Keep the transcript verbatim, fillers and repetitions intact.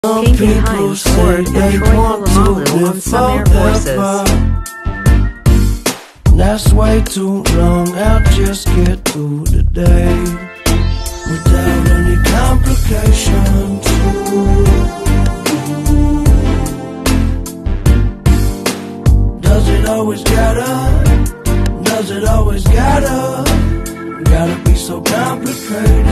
Painting Hines Ford and Troy Polamalu on some air horses. That's way too long, I'll just get through the day without any complications. Does it always gotta, does it always gotta, gotta be so complicated?